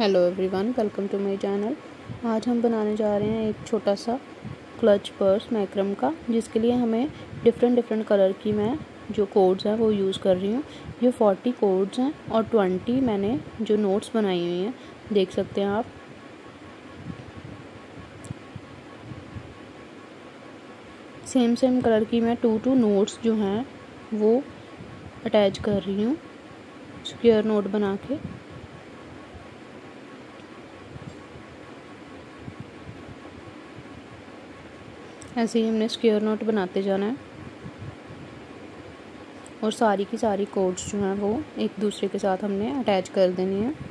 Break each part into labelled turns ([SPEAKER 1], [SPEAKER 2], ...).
[SPEAKER 1] Hello everyone, welcome to my channel. आज हम बनाने जा रहे हैं एक छोटा सा क्लच पर्स मैक्रम का, जिसके लिए हमें डिफरेंट कलर की मैं जो कोड्स हैं वो यूज़ कर रही हूँ। ये 40 कोड्स हैं और 20 मैंने जो नोट्स बनाई हुई हैं, देख सकते हैं आप। सेम कलर की मैं 2 नोट्स जो हैं वो अटैच कर रही हूँ स्क्वायर नोट बना के। ऐसे ही हमने स्क्वायर नोट बनाते जाना है और सारी की सारी कोड्स जो हैं वो एक दूसरे के साथ हमने अटैच कर देनी है।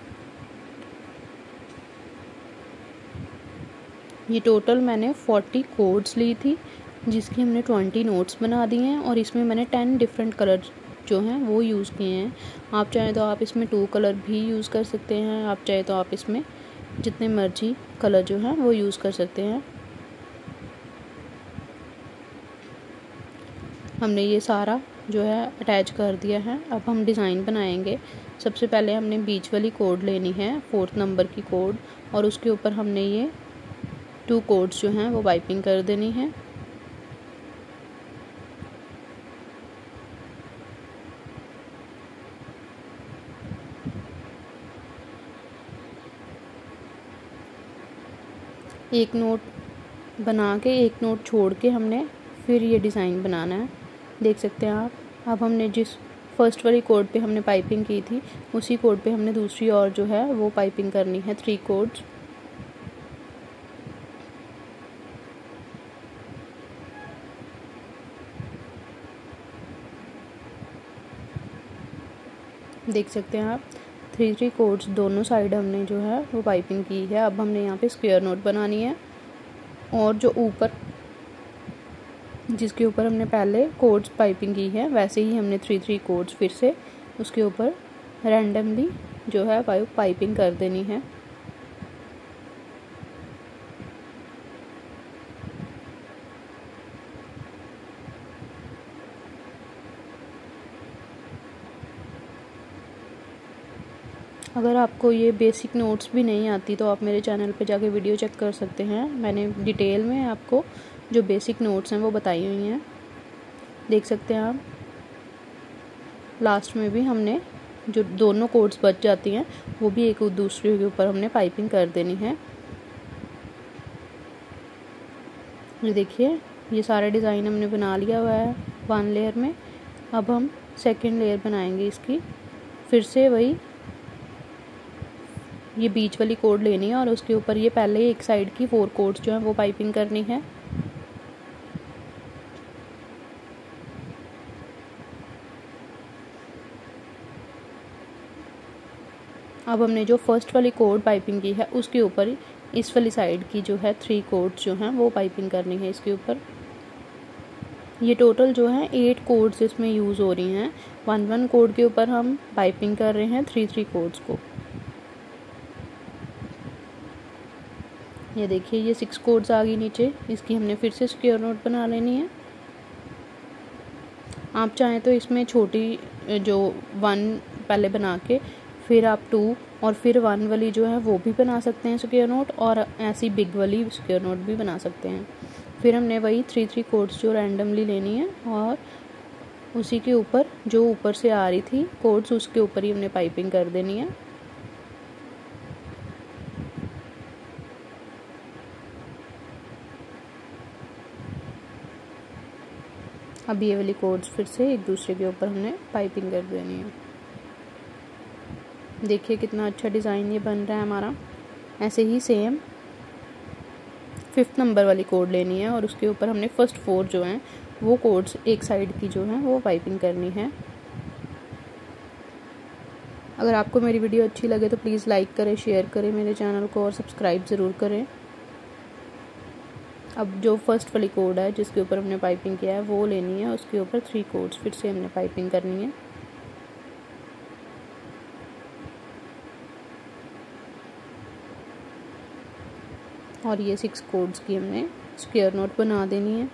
[SPEAKER 1] ये टोटल मैंने 40 कोड्स ली थी, जिसकी हमने 20 नोट्स बना दिए हैं और इसमें मैंने 10 डिफरेंट कलर जो हैं वो यूज़ किए हैं। आप चाहें तो आप इसमें 2 कलर भी यूज़ कर सकते हैं, आप चाहे तो आप इसमें जितने मर्जी कलर जो हैं वो यूज़ कर सकते हैं। हमने ये सारा जो है अटैच कर दिया है। अब हम डिज़ाइन बनाएंगे। सबसे पहले हमने बीच वाली कोड लेनी है, 4th नंबर की कोड, और उसके ऊपर हमने ये 2 कोड्स जो हैं वो पाइपिंग कर देनी है। एक नोट बना के एक नोट छोड़ के हमने फिर ये डिज़ाइन बनाना है, देख सकते हैं आप। अब हमने जिस फर्स्ट वाली कोड पे हमने पाइपिंग की थी, उसी कोड पे हमने दूसरी और जो है वो पाइपिंग करनी है, 3 कोड्स। देख सकते हैं आप, 3 कोड्स दोनों साइड हमने जो है वो पाइपिंग की है। अब हमने यहाँ पे स्क्वायर नोट बनानी है और जो ऊपर जिसके ऊपर हमने पहले कोड्स पाइपिंग की है, वैसे ही हमने 3 कोड्स फिर से उसके ऊपर रैंडमली जो है पाइपिंग कर देनी है। अगर आपको ये बेसिक नोट्स भी नहीं आती तो आप मेरे चैनल पे जाके वीडियो चेक कर सकते हैं। मैंने डिटेल में आपको जो बेसिक नोट्स हैं वो बताई हुई हैं, देख सकते हैं आप। लास्ट में भी हमने जो दोनों कोड्स बच जाती हैं वो भी एक दूसरे के ऊपर हमने पाइपिंग कर देनी है। ये देखिए, ये सारा डिज़ाइन हमने बना लिया हुआ है 1 लेयर में। अब हम 2nd लेयर बनाएंगे इसकी। फिर से वही ये बीच वाली कोड लेनी है और उसके ऊपर ये पहले एक साइड की 4 कोड्स जो हैं वो पाइपिंग करनी है। अब हमने जो फर्स्ट वाली कोड पाइपिंग की है उसके ऊपर इस वाली साइड की जो है 3 कोड्स जो हैं वो पाइपिंग करनी है इसके ऊपर। ये टोटल जो है 8 कोड्स इसमें यूज़ हो रही हैं। 1 कोड के ऊपर हम पाइपिंग कर रहे हैं 3 कोड्स को। ये देखिए, ये 6 कोड्स आ गई नीचे। इसकी हमने फिर से स्क्वायर नोट बना लेनी है। आप चाहें तो इसमें छोटी जो 1 पहले बना के फिर आप 2 और फिर 1 वाली जो है वो भी बना सकते हैं स्क्वायर नोट, और ऐसी बिग वाली स्क्वायर नोट भी बना सकते हैं। फिर हमने वही 3 कोड्स जो रैंडमली लेनी है और उसी के ऊपर जो ऊपर से आ रही थी कोड्स उसके ऊपर ही हमने पाइपिंग कर देनी है। अब ये वाली कोड्स फिर से एक दूसरे के ऊपर हमने पाइपिंग कर देनी है। देखिए कितना अच्छा डिज़ाइन ये बन रहा है हमारा। ऐसे ही सेम 5th नंबर वाली कोड लेनी है और उसके ऊपर हमने फर्स्ट 4 जो हैं वो कोड्स एक साइड की जो हैं वो पाइपिंग करनी है। अगर आपको मेरी वीडियो अच्छी लगे तो प्लीज़ लाइक करें, शेयर करें मेरे चैनल को और सब्सक्राइब ज़रूर करें। अब जो फर्स्ट वाली कोड है जिसके ऊपर हमने पाइपिंग किया है वो लेनी है, उसके ऊपर 3 कोड्स फिर से हमने पाइपिंग करनी है। और ये 6 कोड्स की हमने स्क्वायर नोट बना देनी है।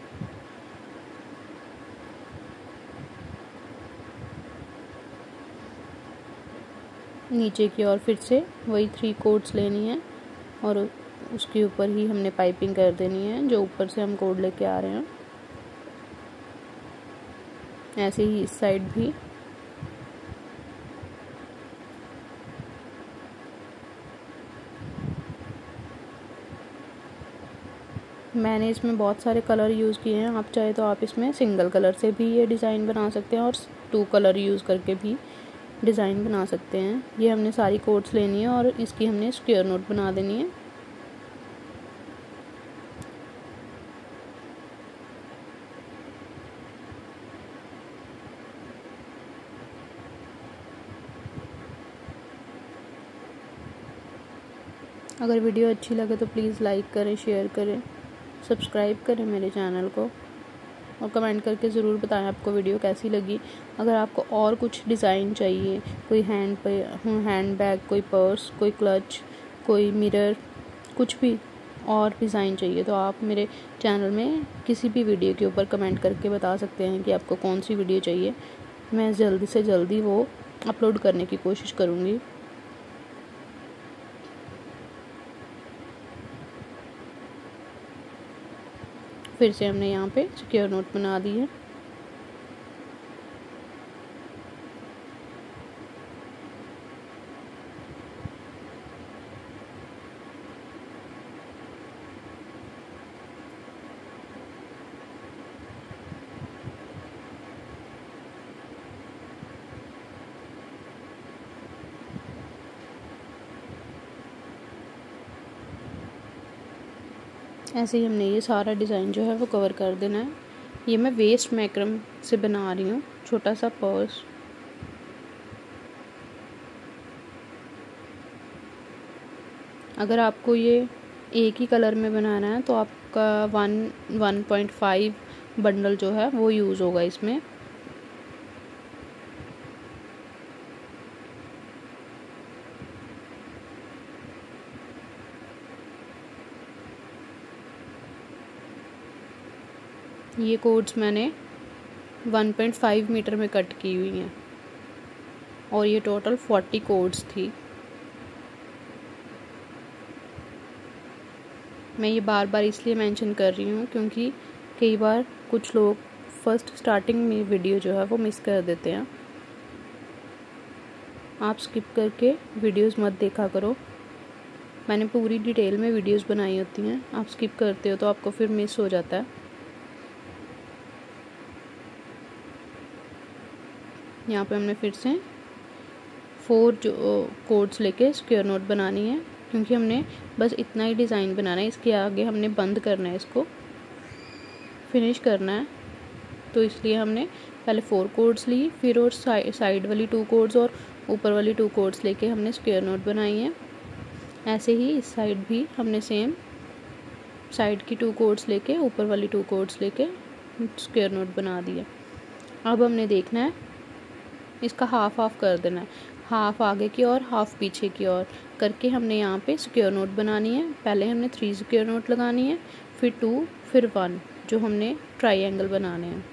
[SPEAKER 1] नीचे की ओर फिर से वही 3 कोड्स लेनी है और उसके ऊपर ही हमने पाइपिंग कर देनी है जो ऊपर से हम कोड लेके आ रहे हैं। ऐसे ही इस साइड भी। मैंने इसमें बहुत सारे कलर यूज़ किए हैं, आप चाहे तो आप इसमें सिंगल कलर से भी ये डिज़ाइन बना सकते हैं और 2 कलर यूज़ करके भी डिज़ाइन बना सकते हैं। ये हमने सारी कोड्स लेनी है और इसकी हमने स्क्वायर नोट बना देनी है। अगर वीडियो अच्छी लगे तो प्लीज़ लाइक करें, शेयर करें, सब्सक्राइब करें मेरे चैनल को और कमेंट करके ज़रूर बताएं आपको वीडियो कैसी लगी। अगर आपको और कुछ डिज़ाइन चाहिए, कोई हैंड बैग, कोई पर्स, कोई क्लच, कोई मिरर, कुछ भी और डिज़ाइन चाहिए तो आप मेरे चैनल में किसी भी वीडियो के ऊपर कमेंट करके बता सकते हैं कि आपको कौन सी वीडियो चाहिए। मैं जल्दी से जल्दी वो अपलोड करने की कोशिश करूँगी। फिर से हमने यहाँ पे स्क्वायर नोट बना दी है। ऐसे ही हमने ये सारा डिज़ाइन जो है वो कवर कर देना है। ये मैं वेस्ट मैक्रम से बना रही हूँ, छोटा सा पर्स। अगर आपको ये एक ही कलर में बनाना है तो आपका 1.5 बंडल जो है वो यूज़ होगा इसमें। ये कोड्स मैंने 1.5 मीटर में कट की हुई हैं और ये टोटल 40 कोड्स थी। मैं ये बार बार इसलिए मेंशन कर रही हूँ क्योंकि कई बार कुछ लोग फर्स्ट स्टार्टिंग में वीडियो जो है वो मिस कर देते हैं। आप स्किप करके वीडियोस मत देखा करो, मैंने पूरी डिटेल में वीडियोस बनाई होती हैं। आप स्किप करते हो तो आपको फिर मिस हो जाता है। यहाँ पे हमने फिर से 4 जो कोड्स लेके स्क्वायर नोट बनानी है क्योंकि हमने बस इतना ही डिज़ाइन बनाना है। इसके आगे हमने बंद करना है, इसको फिनिश करना है, तो इसलिए हमने पहले 4 कोड्स ली, फिर और साइड वाली 2 कोड्स और ऊपर वाली 2 कोड्स लेके हमने स्क्वायर नोट बनाई है। ऐसे ही इस साइड भी हमने सेम साइड की 2 कोड्स लेके ऊपर वाली 2 कोड्स लेके स्क्वायर नोट बना दिया। अब हमने देखना है इसका हाफ हाफ कर देना है, हाफ आगे की और हाफ पीछे की ओर करके हमने यहाँ पे स्क्वायर नोट बनानी है। पहले हमने 3 स्क्वायर नोट लगानी है, फिर 2, फिर 1 जो हमने ट्रायंगल बनाने हैं।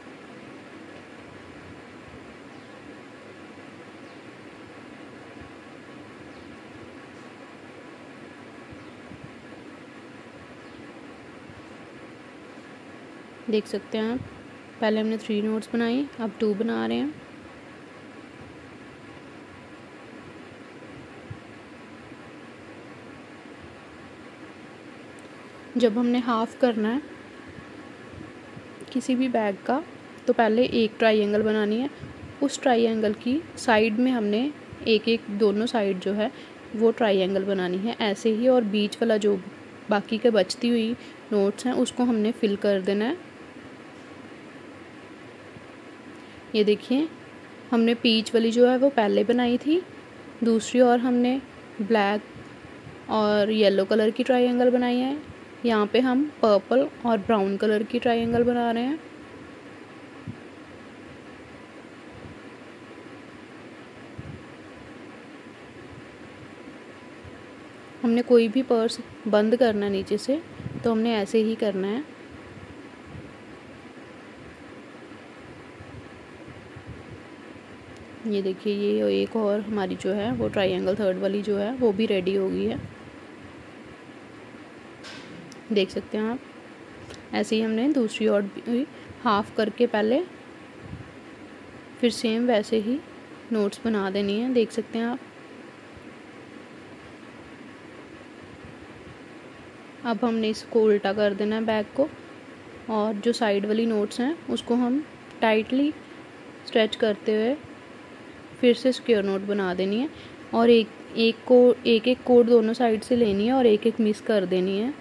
[SPEAKER 1] देख सकते हैं आप, पहले हमने 3 नोट्स बनाई, अब 2 बना रहे हैं। जब हमने हाफ करना है किसी भी बैग का तो पहले एक ट्रायंगल बनानी है, उस ट्रायंगल की साइड में हमने एक एक दोनों साइड जो है वो ट्रायंगल बनानी है ऐसे ही। और बीच वाला जो बाकी के बचती हुई नोट्स हैं उसको हमने फिल कर देना है। ये देखिए हमने पीच वाली जो है वो पहले बनाई थी, दूसरी और हमने ब्लैक और येलो कलर की ट्रायंगल बनाई है। यहाँ पे हम पर्पल और ब्राउन कलर की ट्रायंगल बना रहे हैं। हमने कोई भी पर्स बंद करना है नीचे से तो हमने ऐसे ही करना है। ये देखिए, ये एक और हमारी जो है वो ट्रायंगल थर्ड वाली जो है वो भी रेडी हो गई है, देख सकते हैं आप। ऐसे ही हमने दूसरी और भी हाफ करके पहले फिर सेम वैसे ही नोट्स बना देनी है, देख सकते हैं आप। अब हमने इसको उल्टा कर देना है बैक को, और जो साइड वाली नोट्स हैं उसको हम टाइटली स्ट्रेच करते हुए फिर से स्क्वायर नोट बना देनी है, और एक कोड दोनों साइड से लेनी है और एक एक मिस कर देनी है।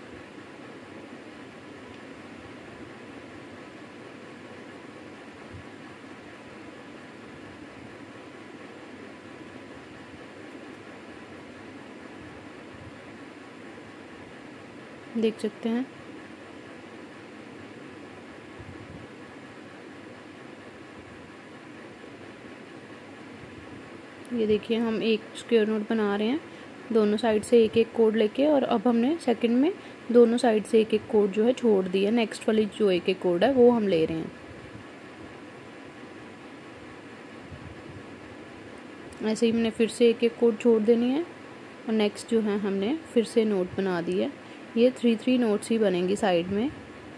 [SPEAKER 1] देख सकते हैं। ये देखिए, हम एक स्क्वायर नोट बना रहे हैं दोनों साइड से एक एक कोड लेके, और अब हमने सेकंड में दोनों साइड से एक एक कोड जो है छोड़ दिया। नेक्स्ट वाली जो एक एक कोड है वो हम ले रहे हैं। ऐसे ही हमने फिर से एक एक कोड छोड़ देनी है, और नेक्स्ट जो है हमने फिर से नोट बना दी है। ये 3 नोट्स ही बनेंगी साइड में।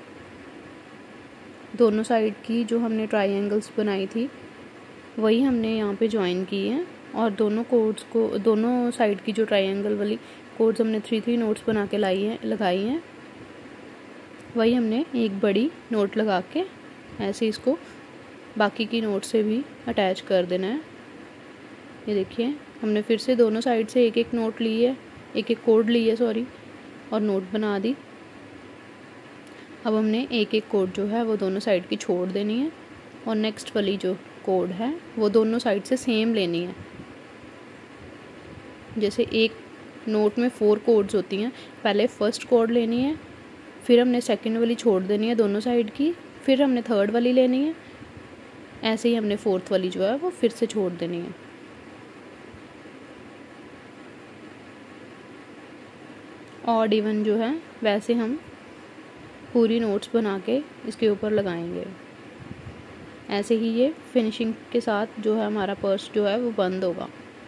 [SPEAKER 1] दोनों साइड की जो हमने ट्रायंगल्स बनाई थी वही हमने यहाँ पे ज्वाइन की है, और दोनों कोड्स को, दोनों साइड की जो ट्रायंगल वाली कोड्स हमने 3 नोट्स बना के लगाई हैं, वही हमने एक बड़ी नोट लगा के ऐसे इसको बाकी की नोट से भी अटैच कर देना है। ये देखिए, हमने फिर से दोनों साइड से एक एक नोट ली है, एक एक कोड ली है सॉरी, और नोट बना दी। अब हमने एक एक कोड जो है वो दोनों साइड की छोड़ देनी है, और नेक्स्ट वाली जो कोड है वो दोनों साइड से सेम लेनी है। जैसे एक नोट में 4 कोड्स होती हैं, पहले फर्स्ट कोड लेनी है, फिर हमने सेकंड वाली छोड़ देनी है दोनों साइड की, फिर हमने थर्ड वाली लेनी है, ऐसे ही हमने फोर्थ वाली जो है वो फिर से छोड़ देनी है। ऑड इवन जो है वैसे हम पूरी नोट्स बना के इसके ऊपर लगाएंगे। ऐसे ही ये फिनिशिंग के साथ जो है हमारा पर्स जो है वो बंद होगा।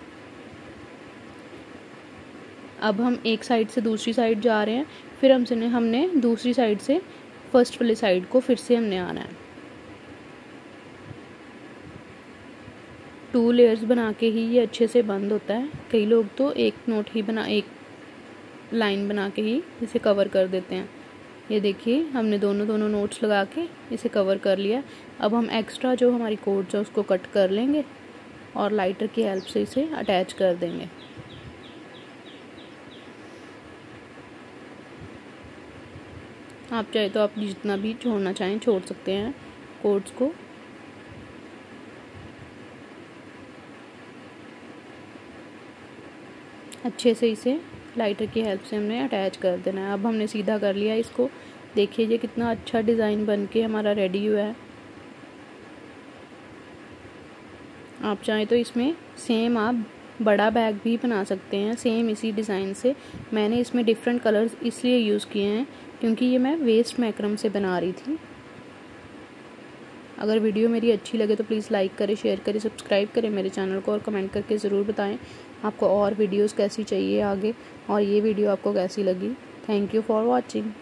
[SPEAKER 1] अब हम एक साइड से दूसरी साइड जा रहे हैं, फिर हमने दूसरी साइड से फर्स्ट वाली साइड को फिर से हमने आना है। 2 लेयर्स बना के ही ये अच्छे से बंद होता है। कई लोग तो एक लाइन बना के ही इसे कवर कर देते हैं। ये देखिए, हमने दोनों नोट्स लगा के इसे कवर कर लिया। अब हम एक्स्ट्रा जो हमारी कोड्स है उसको कट कर लेंगे और लाइटर की हेल्प से इसे अटैच कर देंगे। आप चाहे तो आप जितना भी छोड़ना चाहें छोड़ सकते हैं कोड्स को। अच्छे से इसे लाइटर की हेल्प से हमने अटैच कर देना है। अब हमने सीधा कर लिया इसको। देखिए ये कितना अच्छा डिज़ाइन बन के हमारा रेडी हुआ है। आप चाहें तो इसमें सेम आप बड़ा बैग भी बना सकते हैं सेम इसी डिज़ाइन से। मैंने इसमें डिफरेंट कलर्स इसलिए यूज़ किए हैं क्योंकि ये मैं वेस्ट मैक्रम से बना रही थी। अगर वीडियो मेरी अच्छी लगे तो प्लीज़ लाइक करें, शेयर करें, सब्सक्राइब करें मेरे चैनल को, और कमेंट करके ज़रूर बताएं आपको और वीडियोस कैसी चाहिए आगे, और ये वीडियो आपको कैसी लगी। Thank you for watching.